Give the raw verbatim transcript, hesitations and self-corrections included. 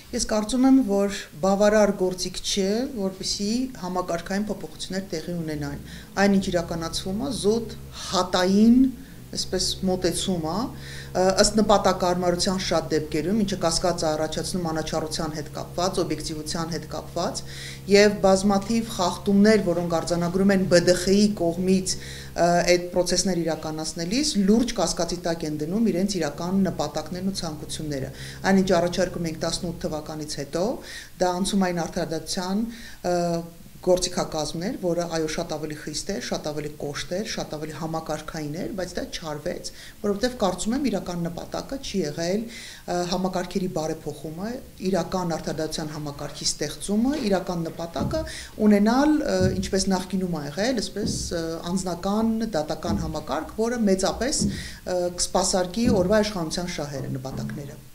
Ես կարծում եմ, որ բավարար գործիք չէ, որպեսզի համակարգային փոփոխություններ տեղի ունենան։ Այն ինչ իրականացվում է, զուտ հատային, այսպես մոտեցում է, ըստ նպատակարարության շատ դեպքերում, ինչը կասկած է առաջացնում անաչառության հետ կապված, օբյեկտիվության հետ կապված, եւ բազմաթիվ խախտումներ, որոնք արձանագրում են ԲԴԽ-ի կողմից այդ process-ներ իրականացնելիս, լուրջ կասկածի տակ են դնում իրենց իրական նպատակներն ու ցանկությունները։ Այն ինչ առաջարկում ենք տասնութ թվականից հետո, դա անցումային արդարադատության գործիքակազմներ, որը այո շատ ավելի խիստ է, շատ ավելի կոշտ է, շատ ավելի համակարգային էր, բայց դա չարվեց, որովհետև կարծում եմ իրական նպատակը չի եղել համակարգերի բարեփոխումը, իրական արդարադատության համակարգի ստեղծումը, իրական նպատակը ունենալ, ինչպես նախկինում ա եղել, այսպես անձնական դատական համակարգ, որը մեծապես կսպասարկի օրվա իշխանության շահերը նպատակները։